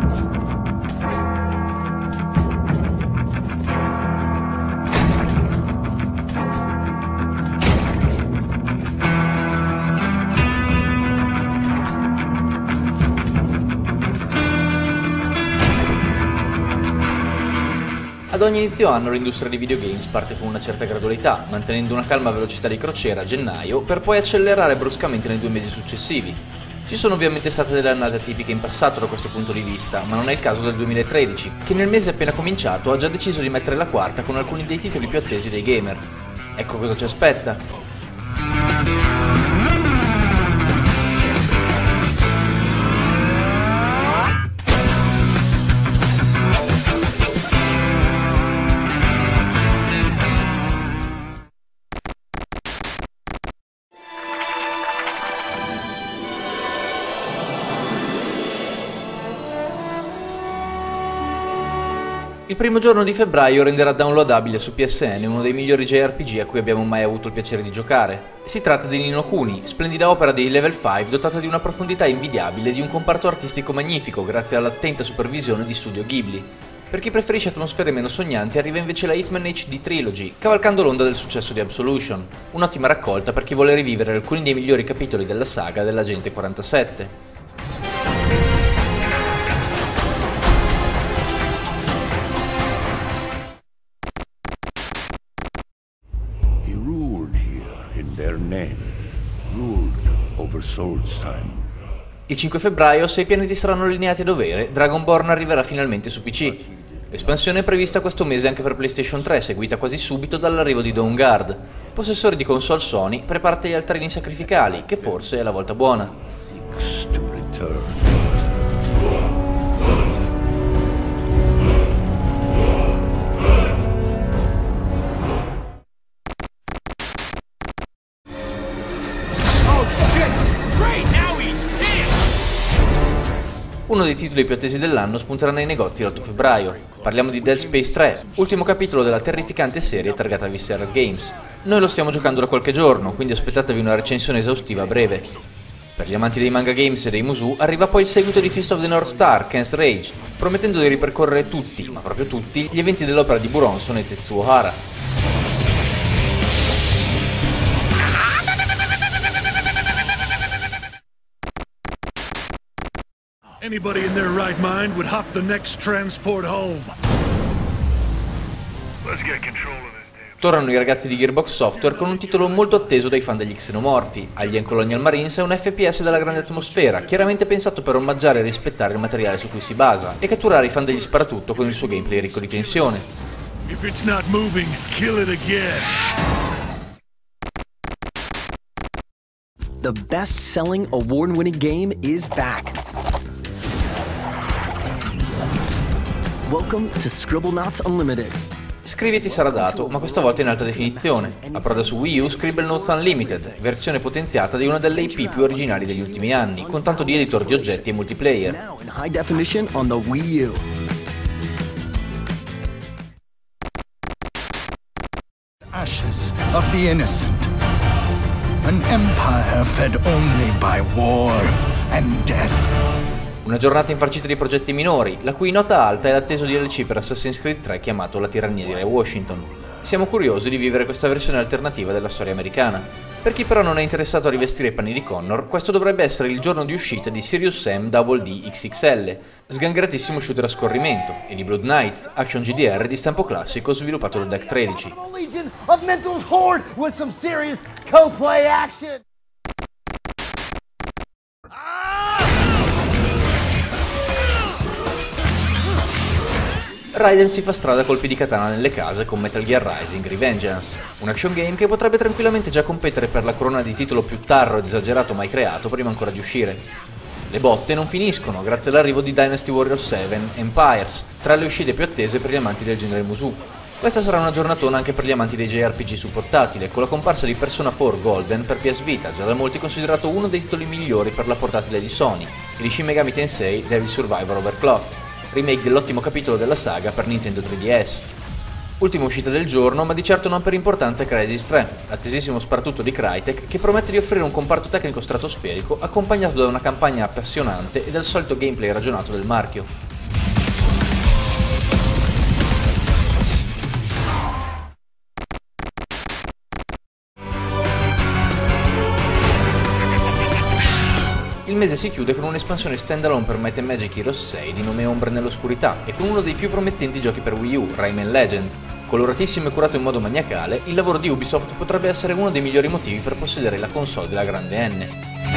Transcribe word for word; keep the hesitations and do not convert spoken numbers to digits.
Ad ogni inizio anno l'industria dei videogames parte con una certa gradualità, mantenendo una calma velocità di crociera a gennaio per poi accelerare bruscamente nei due mesi successivi. Ci sono ovviamente state delle annate atipiche in passato da questo punto di vista, ma non è il caso del duemilatredici, che nel mese appena cominciato ha già deciso di mettere la quarta con alcuni dei titoli più attesi dei gamer. Ecco cosa ci aspetta. Il primo giorno di febbraio renderà downloadabile su P S N uno dei migliori J R P G a cui abbiamo mai avuto il piacere di giocare. Si tratta di Ni no Kuni, splendida opera dei Level cinque dotata di una profondità invidiabile e di un comparto artistico magnifico grazie all'attenta supervisione di Studio Ghibli. Per chi preferisce atmosfere meno sognanti arriva invece la Hitman H D Trilogy, cavalcando l'onda del successo di Absolution, un'ottima raccolta per chi vuole rivivere alcuni dei migliori capitoli della saga dell'Agente quarantasette. Il cinque febbraio, se i pianeti saranno allineati a dovere, Dragonborn arriverà finalmente su P C. L'espansione è prevista questo mese anche per PlayStation tre, seguita quasi subito dall'arrivo di Dawnguard. Possessori di console Sony, preparate gli altarini sacrificali, che forse è la volta buona. Uno dei titoli più attesi dell'anno spunterà nei negozi l'otto febbraio. Parliamo di Dead Space tre, ultimo capitolo della terrificante serie targata Visceral Games. Noi lo stiamo giocando da qualche giorno, quindi aspettatevi una recensione esaustiva a breve. Per gli amanti dei manga games e dei Musou arriva poi il seguito di Fist of the North Star, Ken's Rage, promettendo di ripercorrere tutti, ma proprio tutti, gli eventi dell'opera di Buronson e Tetsuo Hara. Anybody in their right mind would hop the next transport home. Let's get control of this damn. Tornano i ragazzi di Gearbox Software con un titolo molto atteso dai fan degli xenomorfi. Alien Colonial Marines è un F P S dalla grande atmosfera, chiaramente pensato per omaggiare e rispettare il materiale su cui si basa, e catturare i fan degli sparatutto con il suo gameplay ricco di tensione. If it's not moving, kill it again. The best-selling, award-winning game is back. Welcome to Scribblenauts Unlimited. Scriviti sarà dato, ma questa volta in alta definizione. Approda su Wii U Scribblenauts Unlimited, versione potenziata di una delle I P più originali degli ultimi anni, con tanto di editor di oggetti e multiplayer. Now in high definition on the Wii U. Ashes of the innocent. An empire fed only by war and death. Una giornata infarcita di progetti minori, la cui nota alta è l'atteso D L C per Assassin's Creed tre chiamato La tirannia di Re Washington. Siamo curiosi di vivere questa versione alternativa della storia americana. Per chi però non è interessato a rivestire i panni di Connor, questo dovrebbe essere il giorno di uscita di Serious Sam Double D X X L, sgangheratissimo shooter a scorrimento, e di Blood Knights, action G D R di stampo classico sviluppato da Deck tredici. Raiden si fa strada a colpi di katana nelle case con Metal Gear Rising Revengeance, un action game che potrebbe tranquillamente già competere per la corona di titolo più tarro ed esagerato mai creato prima ancora di uscire. Le botte non finiscono grazie all'arrivo di Dynasty Warriors sette Empires, tra le uscite più attese per gli amanti del genere Musou. Questa sarà una giornatona anche per gli amanti dei J R P G su portatile, con la comparsa di Persona quattro Golden per P S Vita, già da molti considerato uno dei titoli migliori per la portatile di Sony, e di Shin Megami Tensei Devil Survivor Overclocked, remake dell'ottimo capitolo della saga per Nintendo tre D S. Ultima uscita del giorno, ma di certo non per importanza, è Crysis tre, l'attesissimo sparatutto di Crytek che promette di offrire un comparto tecnico stratosferico accompagnato da una campagna appassionante e dal solito gameplay ragionato del marchio. il mese si chiude con un'espansione standalone per Might and Magic Heroes sei di nome Ombre nell'oscurità e con uno dei più promettenti giochi per Wii U, Rayman Legends. Coloratissimo e curato in modo maniacale, il lavoro di Ubisoft potrebbe essere uno dei migliori motivi per possedere la console della grande N.